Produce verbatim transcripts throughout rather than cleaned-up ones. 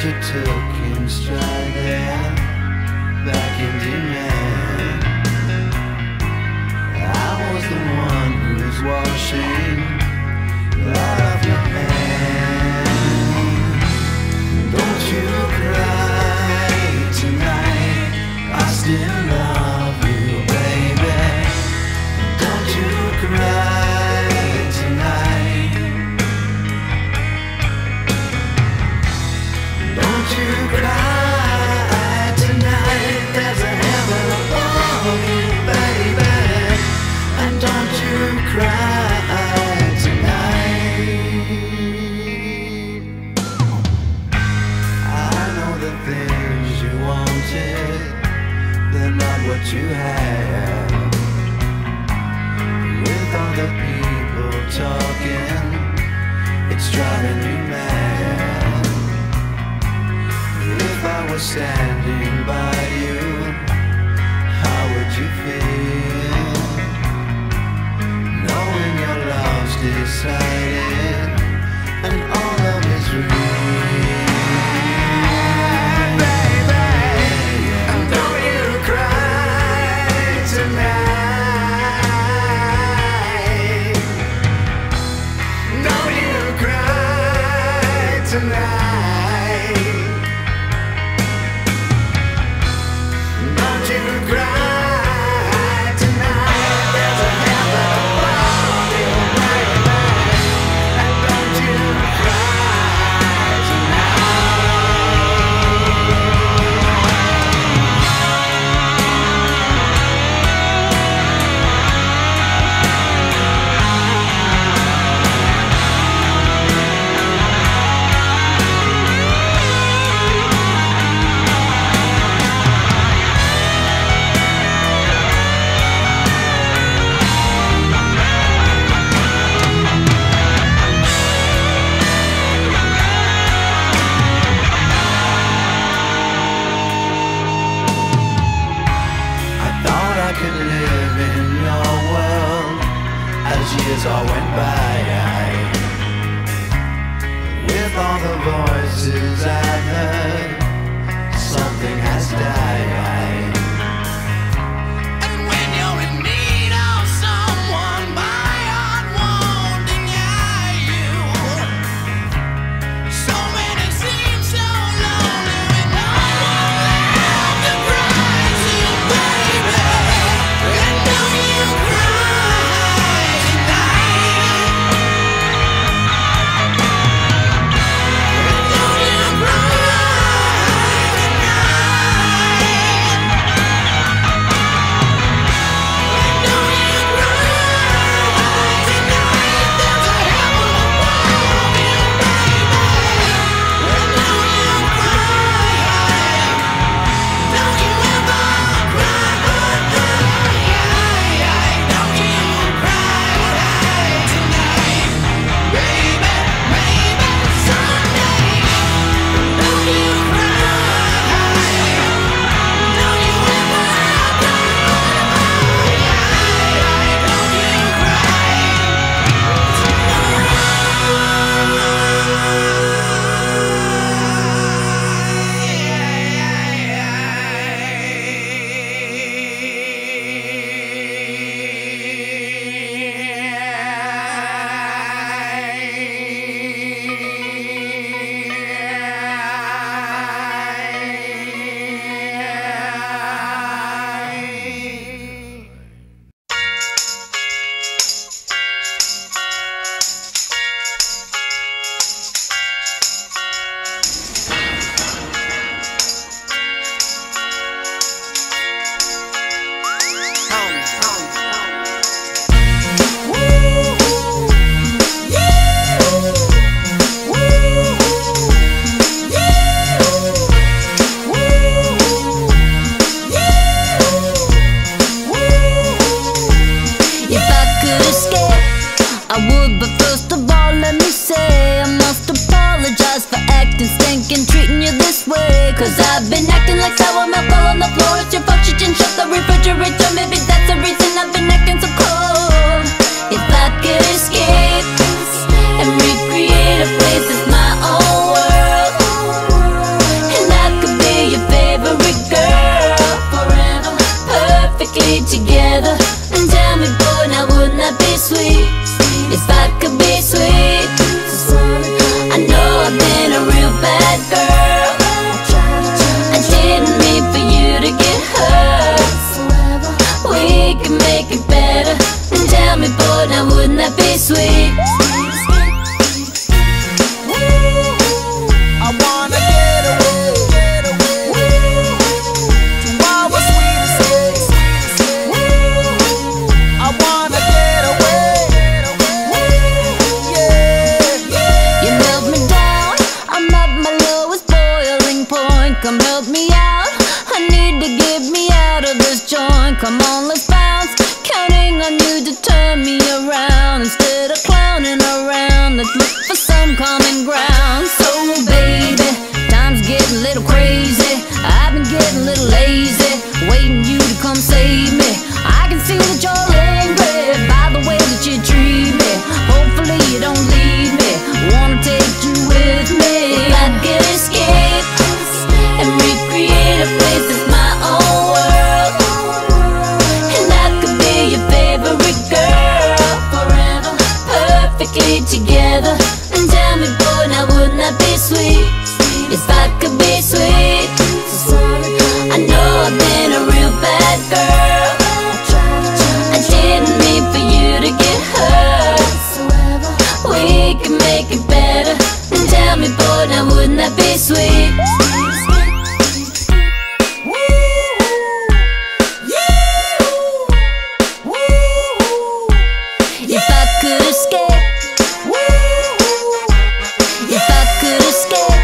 you took in stride there, back in demand. I was the one who's washing blood off your hand. Don't you cry tonight, I still love you, baby. Don't you cry tonight. Don't you cry tonight, there's a heaven above you, baby. And don't you cry tonight. I know the things you wanted, they're not what you have. With all the people talking, it's driving you mad. If I was standing by you, how would you feel? Knowing your love's decided and all love is real. Baby, and don't you cry tonight. Don't you cry tonight. Don't you cry tonight, there's a heaven above you, baby. And don't you cry years all went by. With all the voices I've heard, something has died. And when you're in need of someone, my heart won't deny you. So many seem so lonely with no one left to cry to, baby. And don't you cry. Cause I've been acting like sour milk all on the floor. It's your fault you didn't shut the refrigerator. Maybe that's the reason I've been acting so cold. If I could escape and recreate a place that's my own world, let's look for some common ground. So baby, time's getting a little crazy. I've been getting a little lazy, waiting you to come save me. I can see that you're angry by the way that you treat me. Hopefully you don't leave me, wanna take you with me. If I could escape and recreate a place that's my own world, and I could be your favorite girl forever, perfectly together. And tell me, boy, now wouldn't that be sweet? If I could be sweet. I know I've been a real bad girl, I didn't mean for you to get hurt. We can make it better. And tell me, boy, now wouldn't that be sweet? If I could escape, if I could escape,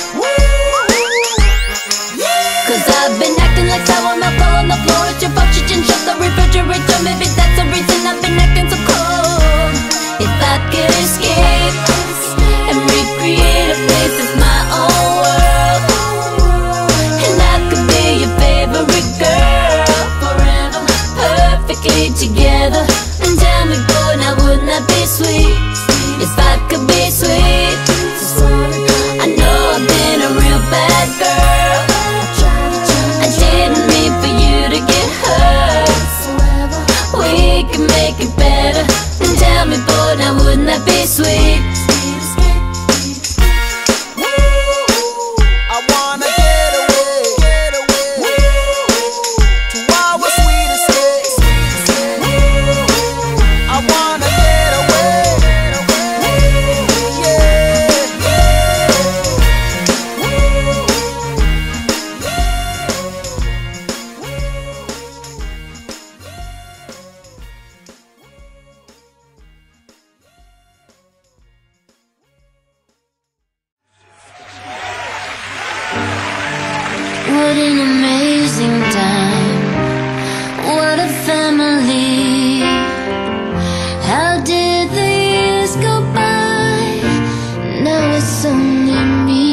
'cause I've been acting like sour milk all on the floor. It's your fault you didn't shut the refrigerator. Maybe that's the reason I've been acting so cold. If I could escape and recreate a place that's my own world, and I could be your favorite girl forever, perfectly together. And tell me, boy, now wouldn't that be sweet? If I could be sweet. I know I've been a real bad girl, I didn't mean for you to get hurt. We can make it better. And tell me, boy, now wouldn't that be sweet? I wanna get away, get away to our sweet escape. I wanna get away, yeah, What an amazing time, what a family. How did the years go by? Now it's only me.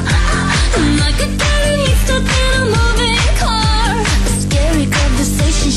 Like a daddy stuck in a moving car, a scary conversation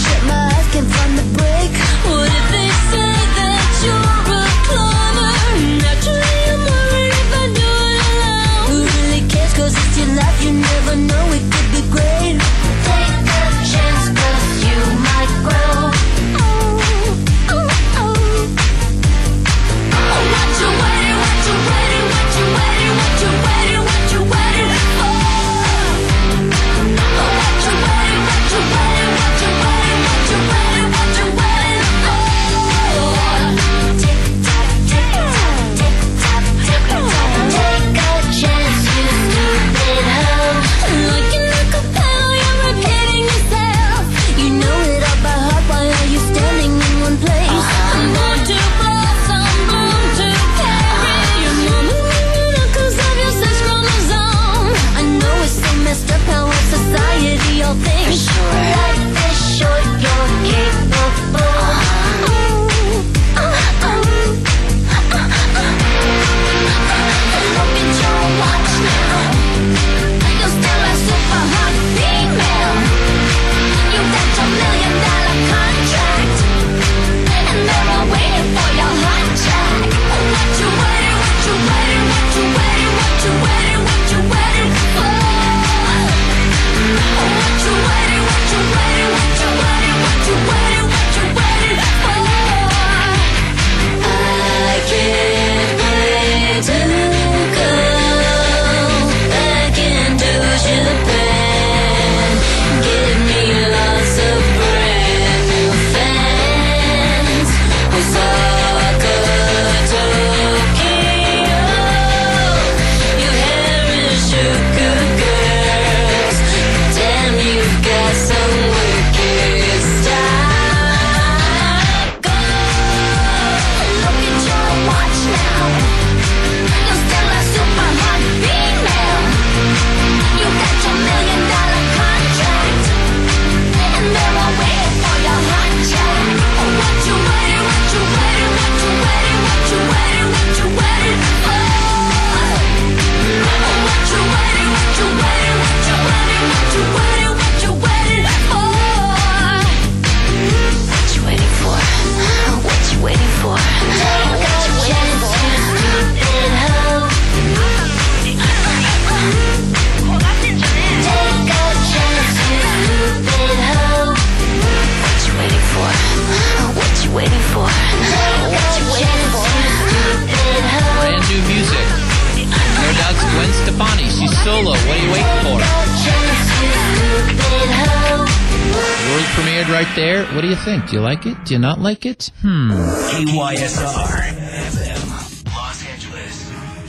it there. What do you think? Do you like it? Do you not like it? Hmm. A Y S R F M, Los Angeles.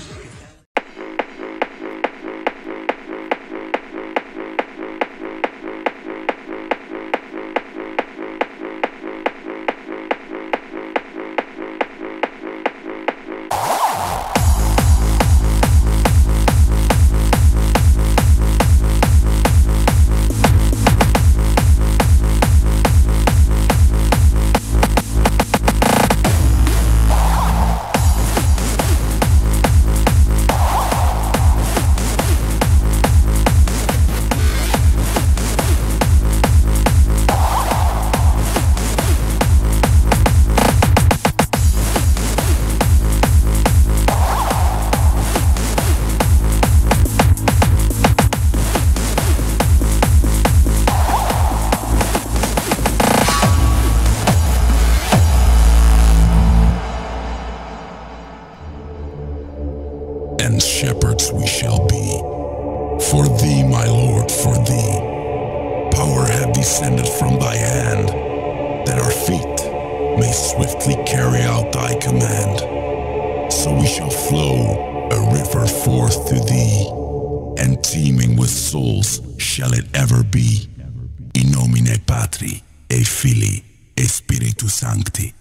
And shepherds we shall be. For thee, my Lord, for thee. Power have descended from thy hand, that our feet may swiftly carry out thy command. So we shall flow a river forth to thee, and teeming with souls shall it ever be. In nomine Patri, et Filii, et Spiritus Sancti.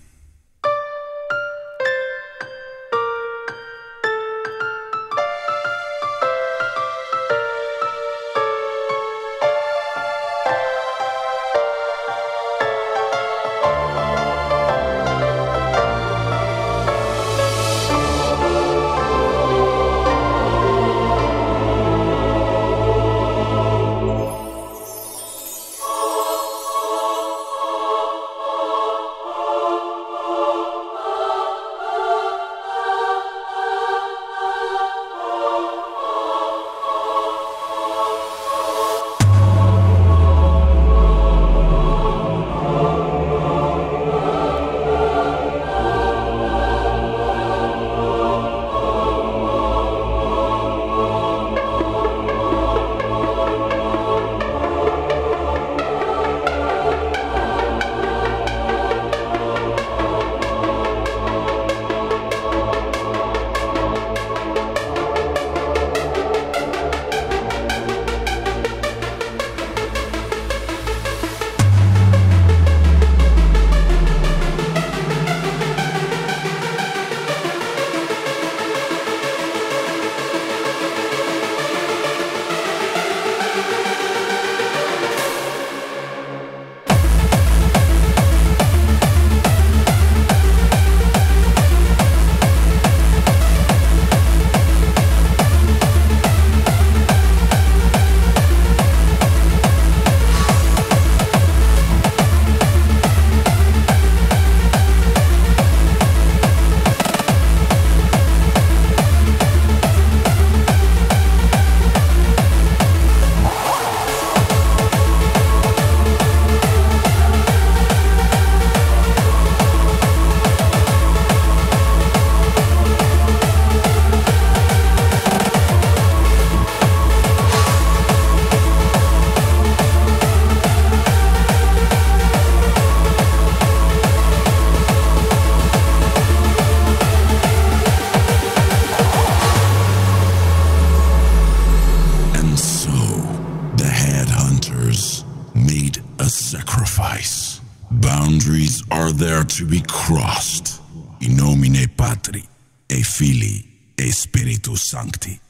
Boundaries are there to be crossed. In nomine Patri, et Filii, et Spiritus Sancti.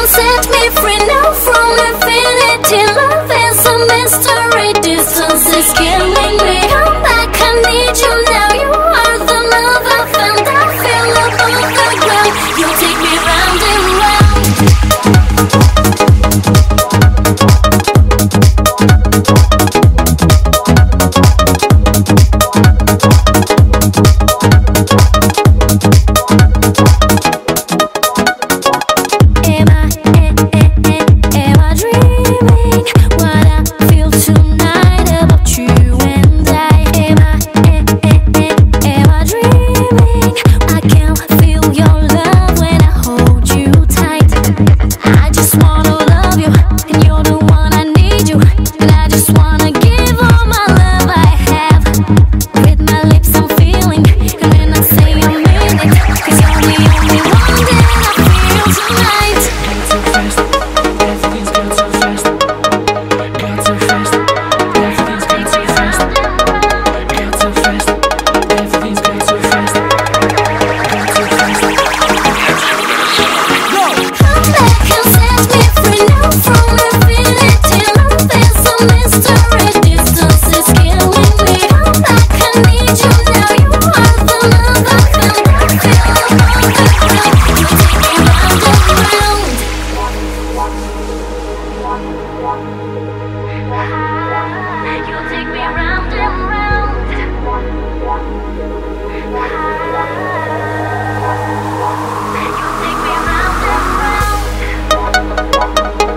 set me free now from infinity. Love is a mystery. Distance is killing me. I'm back, I need you now. You are the love I found. I feel above the ground. You take me round and round. Am I, am, am, am I dreaming? What I feel tonight about you and I. Am I, am, am, am I dreaming? I can feel your love when I hold you tight. I just wanna love you, and you're the one I need you. And I just wanna give all my love I have. With my lips I'm feeling, and when I say I mean it, 'cause you're the only one that I feel tonight. Everything's gone too fast. Gone too fast. Everything's gone too fast. Gone too fast. Everything's gone too fast. Gone too fast. Come back and set me free now from infinity. Love is a mystery. Distance is killing me. I'm back, I need you now. You are the love I found. I feel above the ground. You take me round and round. You take me round and round. You take me round and round.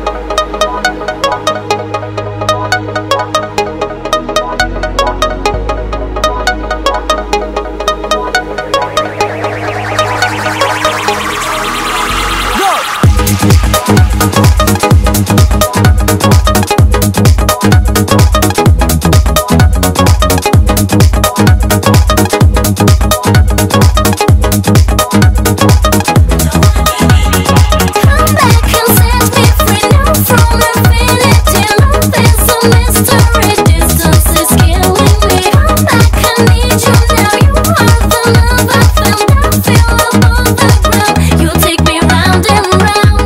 Come back and set me free now from infinity. Love is a mystery. Distance is killing me. I'm back, I need you now. You are the love I found. I feel above the ground. You take me round and round.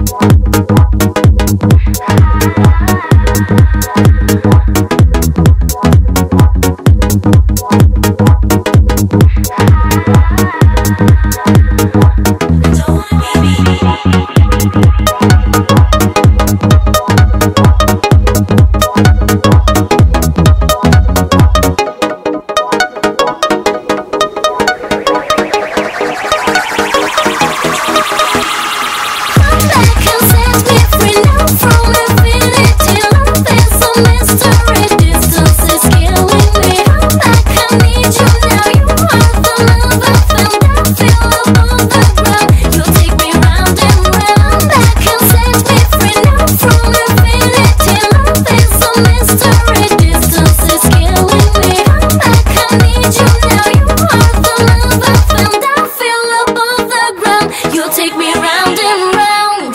Come back and set me free now from infinity. Love is a mystery. Distance is killing me. I'm back, I need you now. You are the love I found. I feel above the ground. You take me round and round. Come back and set me free now from infinity. Love is a mystery. Distance is killing me. I'm back, I need you now. You are the love I found. I feel above the ground. You take me round and round.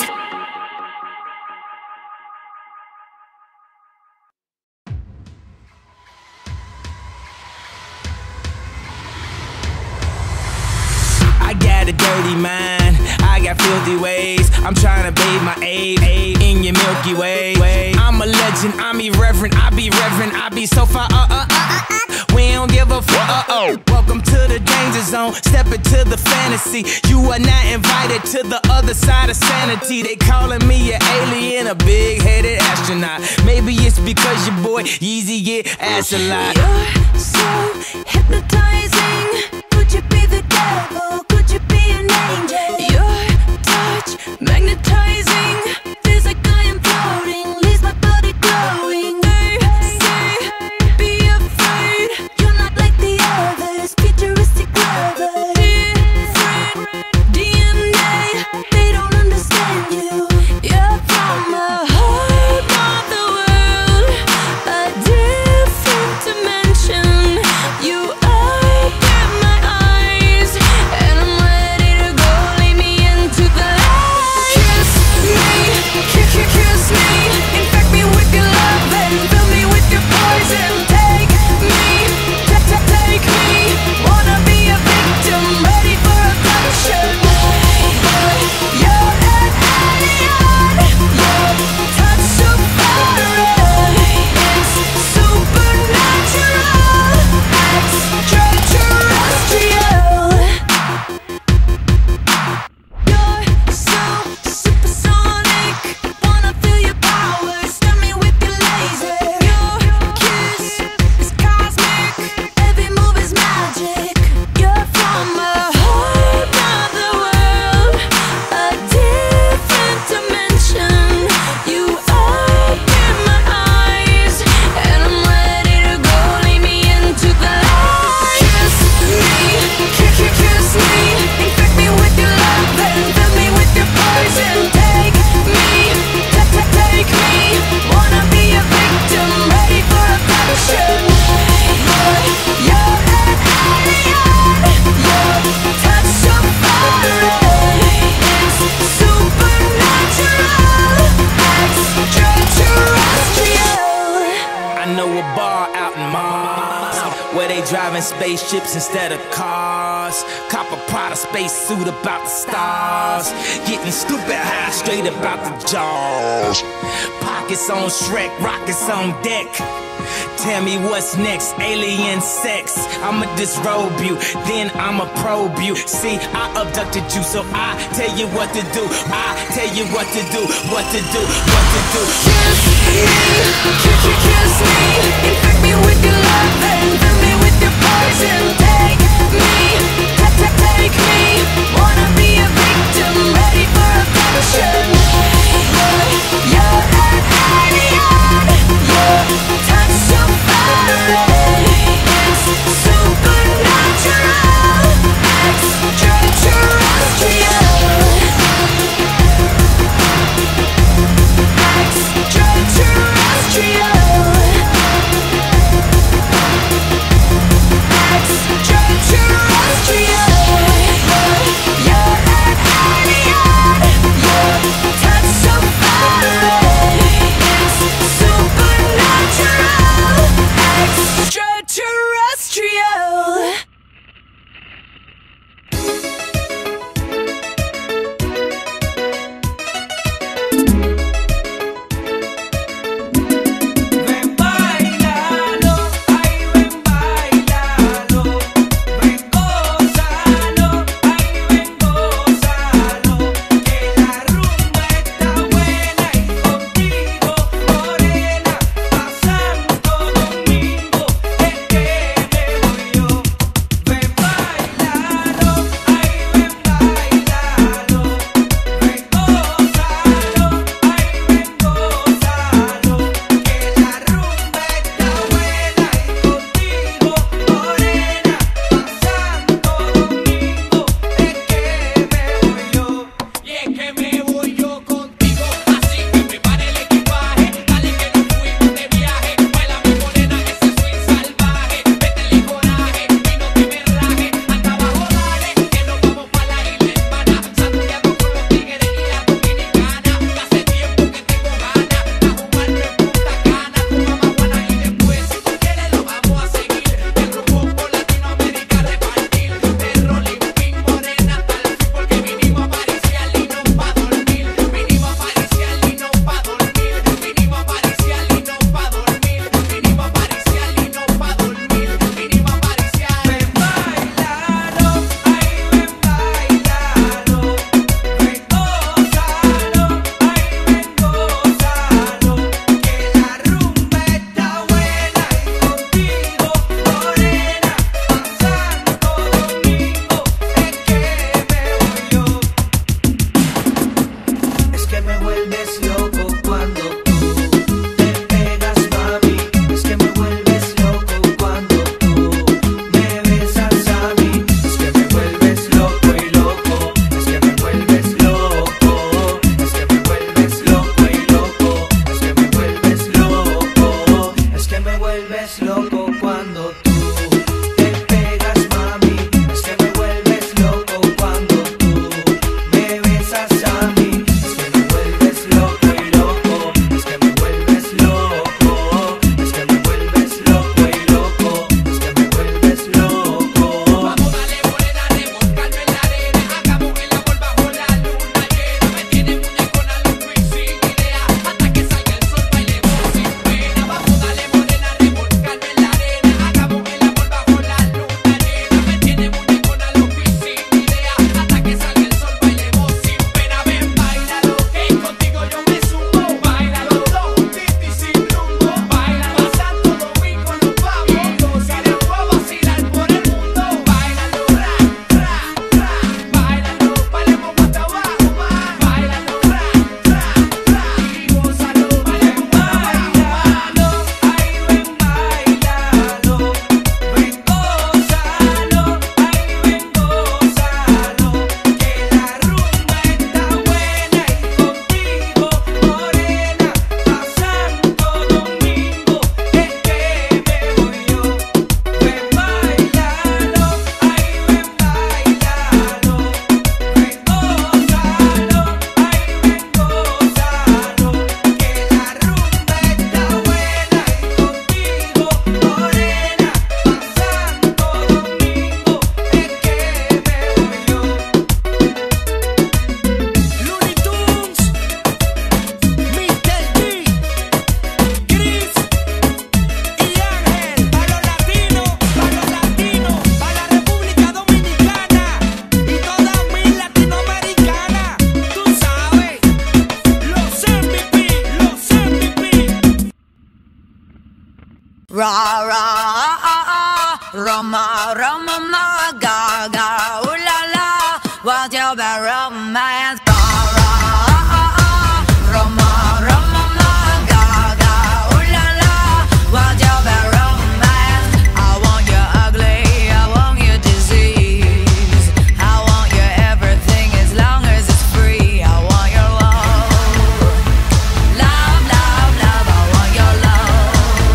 I got a dirty mind, I got filthy ways. I'm trying to bathe my aid, aid in your Milky Way. I'm a legend, I'm irreverent, I be reverent, I be so far, uh, uh, uh, uh, uh. We don't give a fuck, uh, oh. Welcome to the danger zone, step into the fantasy. You are not invited to the other side of sanity. They calling me an alien, a big-headed astronaut. Maybe it's because your boy Yeezy get ass a lot. You're so hypnotizing. Could you be the devil? Could you be an angel? Your touch magnetizing. Feels like I am floating. Leaves my body glowing. They say, be afraid. You're not like the others. Futuristic lovers. Different D N A. They don't understand you. You're from the heart of the world. A different dimension. You open my eyes. in spaceships instead of cars. Cop a Prada spacesuit about the stars. Getting stupid high straight about the jaws. Pockets on Shrek, rockets on deck. Tell me what's next, alien sex. I'ma disrobe you, then I'ma probe you. See, I abducted you, so I tell you what to do. I tell you what to do, what to do, what to do. Kiss me, kiss you, kiss me. Infect me with your love and fill me with your poison. Take me, take, take, take me. Wanna be a victim, ready for a passion. You're, you're an alien. Your touch so fiery. It's supernatural, extraterrestrial. Extraterrestrial. Extraterrestrial. You're an alien. Ra ra ah, Roma Roma ma ga ga ooh la la. What's your bad romance? Ra ra ah, Roma Roma ma ga ga ooh la la. What's your bad romance? I want you ugly, I want you disease, I want you everything as long as it's free. I want your love, love, love, love. I want your love.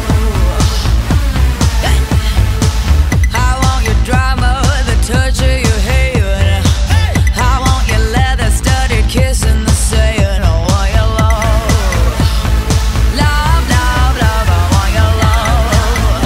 I want your drama, the touch of your hand. I want your leather studded kiss in the sand. I want your love, love, love, love. I want your love.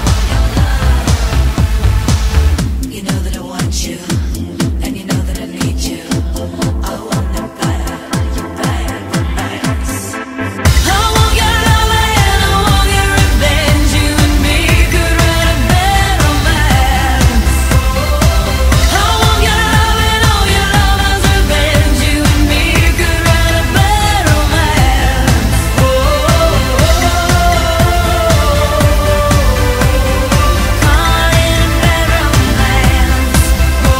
You know that I want you, and you know that I need you. I want the bad, your bad romance. I want your love and I want your revenge. You and me could write a bad romance. I want your love and all your lovers' revenge. You and me could write a bad romance. Oh, caught in a bad romance. Oh,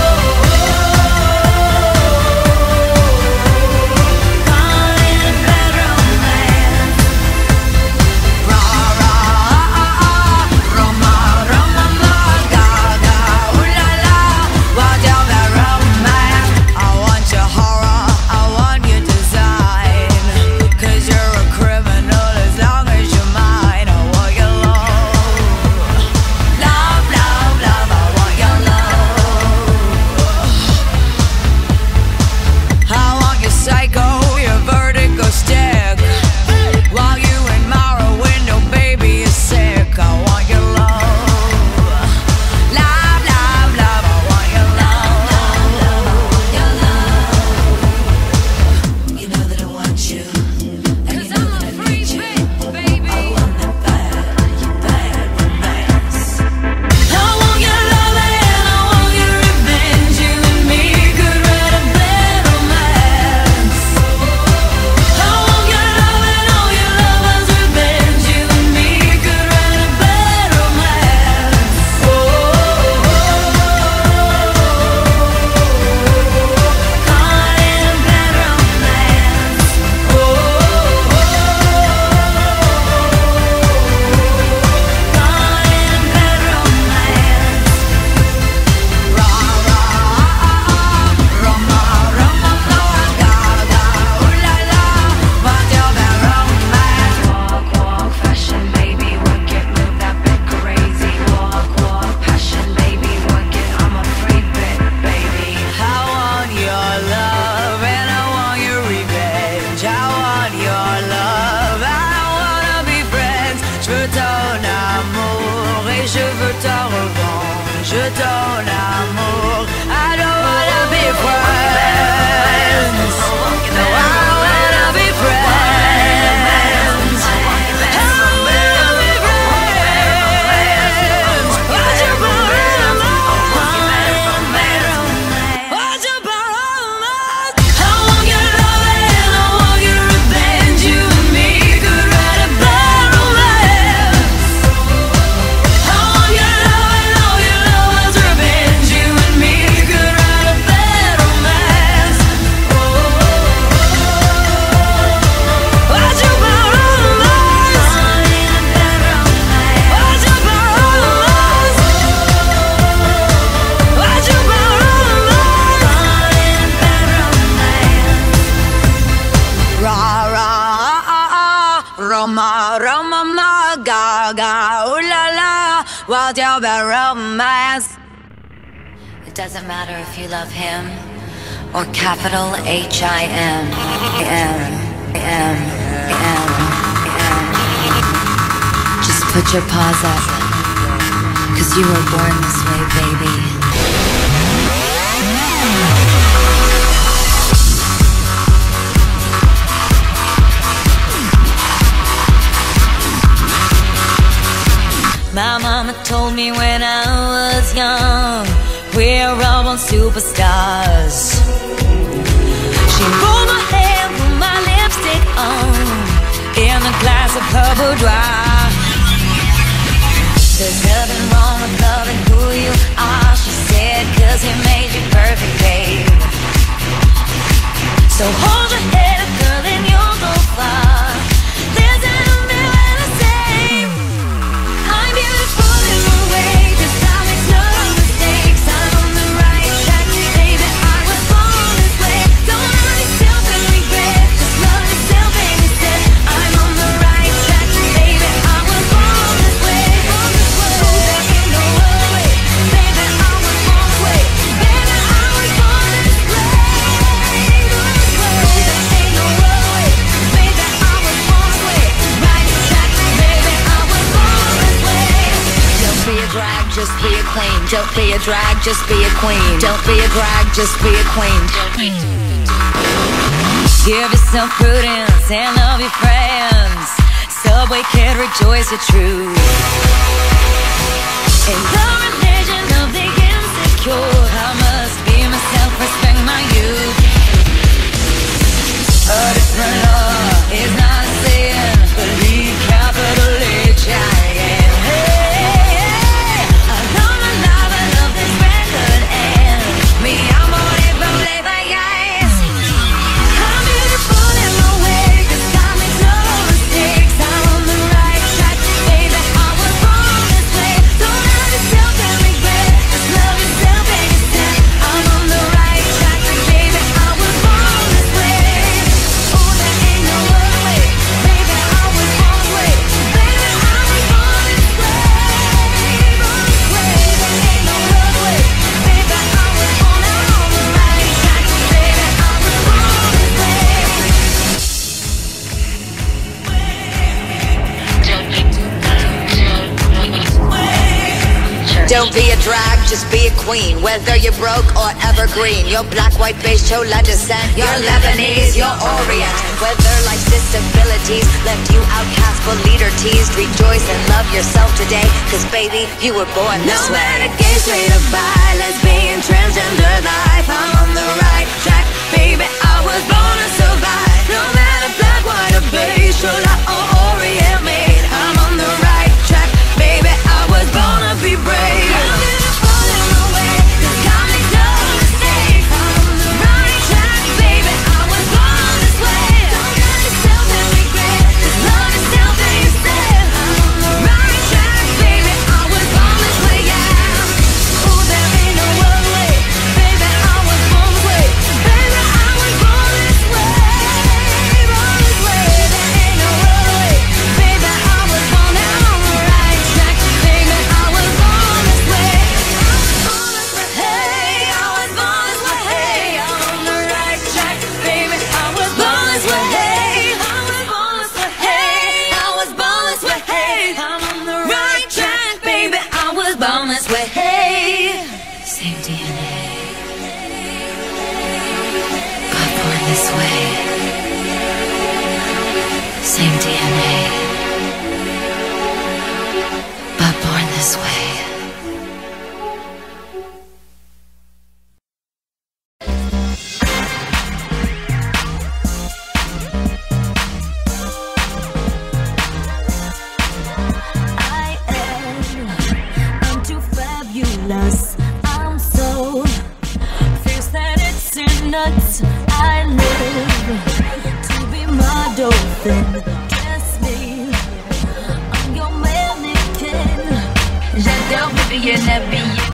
caught in a bad romance. Ra ra ah, Roma Roma ma ga ga ooh la la. What's your bad romance? I want your horror, I want your design, 'cause you're a criminal as long as you're mine. I want your love, love, love, love. I want your love. I want your psycho, your vertigo stick, while you admire a window, baby, you're sick. I want your love, love, love, love. I want your love, your love. You know that I want you, and you know that I need you. I want the bad, your bad romance. I want your love and I want your revenge. You and me could write a bad romance. I want your love and all your lovers' revenge. You and me could write a bad romance. Oh, caught in a bad romance. Oh, caught in a bad romance. Ra ra ah, Roma Roma ma ga ga ooh la la. What's your bad romance? Walk walk fashion baby, work it, move that bit crazy. Walk walk passion baby, work it. I'm a free bit baby. I want your love and I want your revenge. I want your love, I wanna be friends. Je veux ton amour et je veux ta revanche. Je ton amour, I don't wanna be friends. No, I wanna be friends. I wanna be friends. What's your bad romance? What's your bad romance? I want your love and I want your revenge. You and me could write a bad romance. I want your love and all your lovers' revenge. You and me could write a bad romance. Oh, what's your bad romance? What's your bad romance? What's your bad romance? Ra ra ah, Roma Roma ma ga ga ooh la la. What's your bad romance? It doesn't matter if you love him or capital H I M M M M M. Just put your paws up, 'cause you were born this way, baby. My mama told me when I was young, we're all born superstars. She rolled my hair, put my lipstick on, in a glass of her boudoir. So hold your head up, girl, and you'll go far. There's an umbrella to say I'm beautiful in my way, 'cause I make no mistakes. I'm on the right track, baby, I was born this way. Don't hurt yourself and regret, just love yourself and you said I'm on the right track, baby, I was born this way. Born this way. Oh, there ain't no other way, baby, I was born this way. Baby, I was born this way. Born this way. Oh, there ain't no other way, baby, I was born this way. Right track, baby, I was born this way. Don't be a drag, just be a queen. Don't be a drag, just be a queen. Don't be a drag, just be a queen. Give yourself prudence and love your friends. Subway kid, rejoice your truth. In the religion of the insecure, I must be myself, respect my youth. A different law is not a sin. Believe capital H I M. Hey, I love my life, I love this record, and me, I'm on it, but labor, yes. I'm beautiful in my way, 'cause I make no mistakes. I'm on the right track, baby, I was born this way. Don't hurt yourself and regret, just love yourself and you said I'm on the right track, baby, I was born this way. Oh, there ain't no other way, baby, I was born this way. Baby, I was born this way. Born this way. There ain't no other way, baby, I was born. I'm on the right track, baby, I was born this way. Don't be a drag, just be a queen. Whether you're broke or evergreen, you're black, white, beige, chola descent, you're Lebanese, you're Orient. Whether life's disabilities left you outcast but leader teased, rejoice and love yourself today, 'cause baby, you were born this way. No matter gay, straight or bi, lesbian, transgender life, I'm on the right track, baby, I was born to survive. No matter black, white or beige, chola or Orient made, I'm on the right track, baby, I was born to be brave. I'm beautiful in my way, 'cause I make no mistakes. I'm on the right track, baby, I was born this way. Don't hurt yourself and regret, just love yourself and you said I'm on the right track, baby, I was born this way, yeah. Oh, there ain't no other way, baby, I was born this way. Baby, I was born this way. Born this way. There ain't no other way, baby, I was born. I'm on the right track, baby, I was born this way. Hey, I was born this way. Hey, I'm on the right track, baby, I was born this way. Hey, I was born this way. Hey, I was born this way. Hey, I'm on the right track, baby, I was born this way. Hey, same D N A, but born this way. Same D N A, but born this way. I am, I'm too fabulous. I'm so fierce that it's in nuts. I live to be my dolphin. Dress me, I'm your mannequin. J'adore Vivienne Abby.